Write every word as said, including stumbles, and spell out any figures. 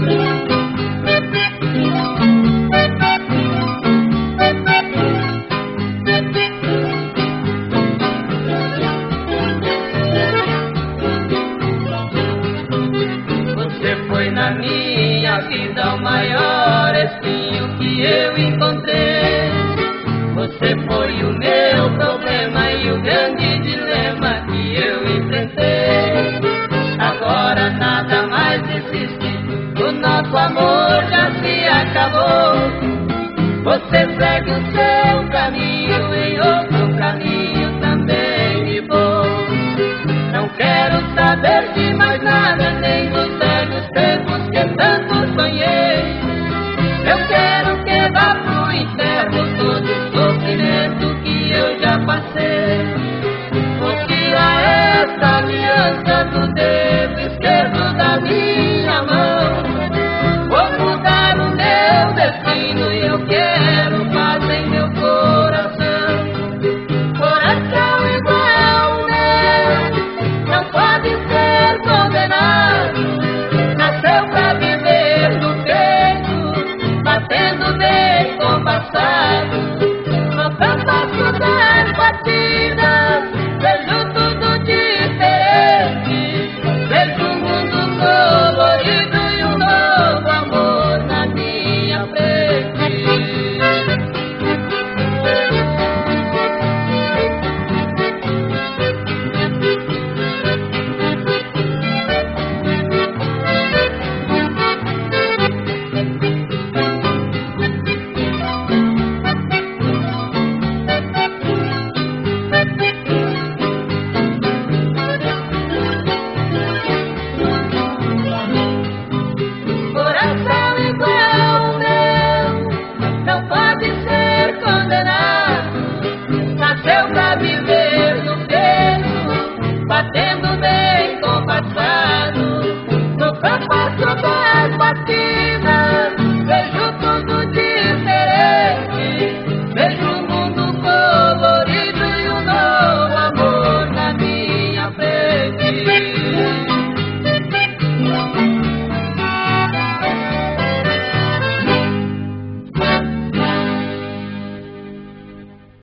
Na minha vida o maior espinho que eu encontrei. Você foi o meu problema e o grande dilema que eu enfrentei. Agora nada mais existe, o nosso amor já se acabou. Você segue o seu caminho, em outro caminho também me vou. Não quero saber de mais nada, nem dos velhos tempos que tanto sonhei. Eu quero que vá pro inferno todo o sofrimento que eu já passei. Confia esta aliança no dedo esquerdo da minha mão. Vou mudar o meu destino e eu quero paz em meu coração. Coração igual ao meu não pode ser condenado. Nasceu pra viver no peito, batendo bem compassado. No compasso das batidas, vejo tudo diferente. Vejo um mundo colorido e um novo amor na minha frente. Coração igual ao meu não pode ser condenado. Nasceu pra viver no peito, batendo bem compassado. No compasso das batidas,